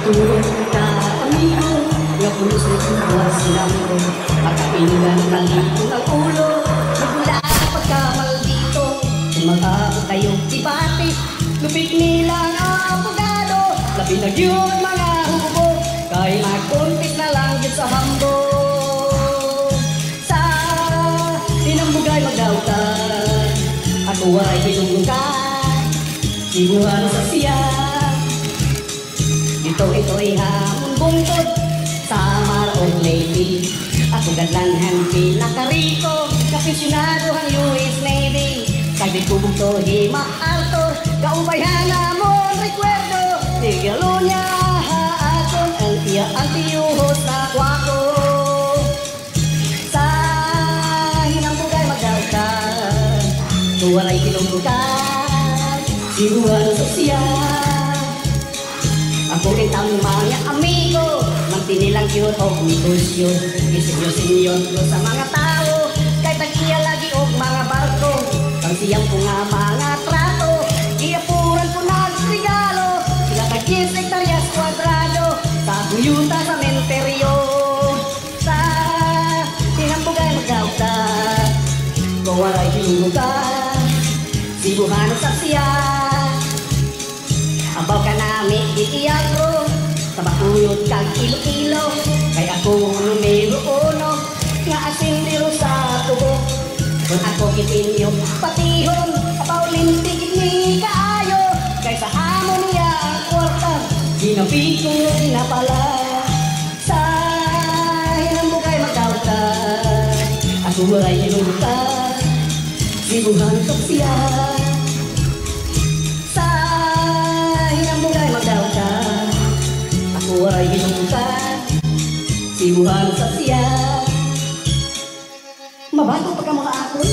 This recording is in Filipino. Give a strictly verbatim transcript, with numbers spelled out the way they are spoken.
Matulog ka, amigo, nga pulos na tuwas silang ko. Makapinugan ng lipo ng ulo, magmula sa pagkamaldito. Kung mag-aabot kayo debate, lupit nila ang abogado. Labi na yun mga hubo, kaya mag-compete na lang yun sa hambo. Sa tinambugay magdautan, ako ay hinungkan, sibuhan sa siya. Ito ito'y hamon bungkod sa Marong Lady. Ako gadlanhan pinakarito, kapensyonado ang U S Navy. Kaya kubugto hima Arthur, kaubayan namon recuerdo. Tigalo niya haakon ang iya ang tiyuhos na kwako. Sa hinambugay magdautan, tuwaray kinungkutan, sibuhan sosyal. Ako rin ang mga amigo, magtinilang yun o negosyo. Isinyo-sinyon ko sa mga tao, kahit nag-iya lagi o mga barko. Pang siyang ko nga mga trato, iapuran ko nag-regalo. Sila tag-is hektaryas kwadrado, sa buyuta sa menteryo. Sa tinambugay magdautan, kawaray hinugan, sibuhan sa siya. Abaw ka namin itiyagro, sa bakuyot kag ilo-ilo. Kaya ako numero uno, nga asindiro sa tubo. Kung ako kitinyo patihon, abaw lintigit ni kaayo. Kaysa amo niya ang kwarta, ginabi ko na pala. Sa hinambugay magdautan, ako ay hinugutan, sibuhan ko siya. Ako ay hinungkan, sibuhan sa siya. Mabago pa ka mga ako.